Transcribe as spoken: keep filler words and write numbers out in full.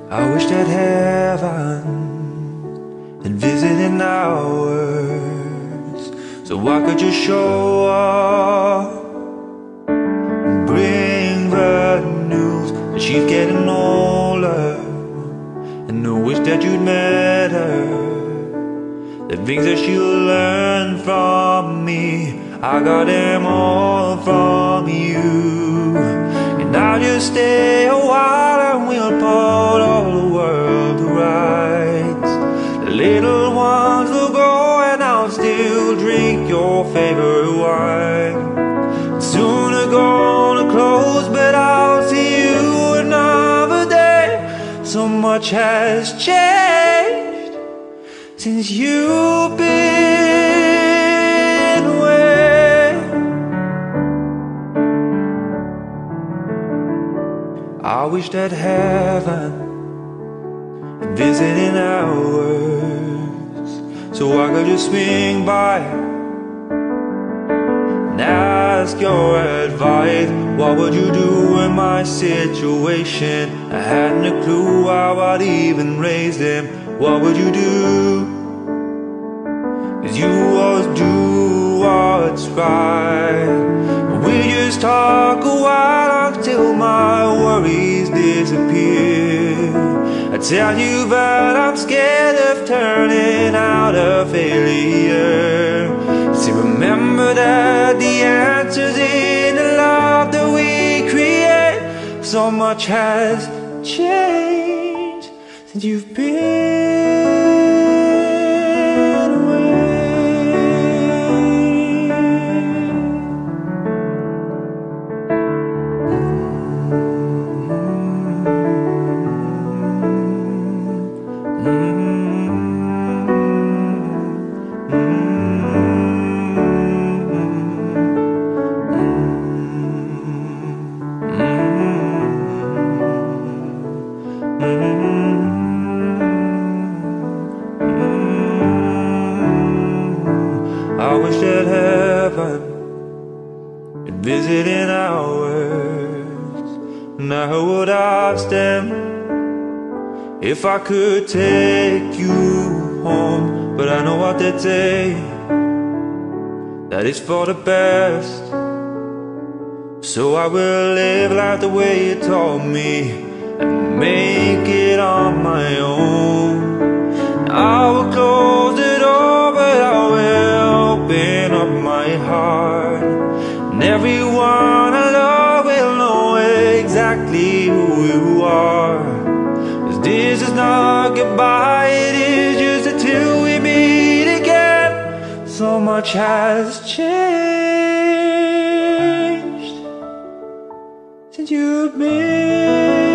I wish that heaven had visited ours, so I could just show up and bring the news that she's getting older. And I wish that you'd met her, the things that she'll learn from me, I got them all from you. And I'll just stay a while and we'll put all the world to rights. The little ones will grow and I'll still drink your favorite wine. Soon they're gonna close, but I'll see you another day. So much has changed since you've been away. I wish that heaven had visited ours, so I could just swing by and ask your advice. What would you do in my situation? I hadn't a clue how I'd even raise them. What would you do? Cause you always do what's right. We just talk a while until my worries disappear. I tell you that I'm scared of turning out a failure. See, remember that the answer's in the love that we create. So much has changed since you've been away. I wish that heaven had visited ours. Now who would ask them if I could take you home? But I know what they'd say, that it's for the best. So I will live life the way you told me and make it on my own. I will close the door, but I will open up my heart, and everyone I love will know exactly who you are. Cause this is not goodbye, it is just until we meet again. So much has changed since you've been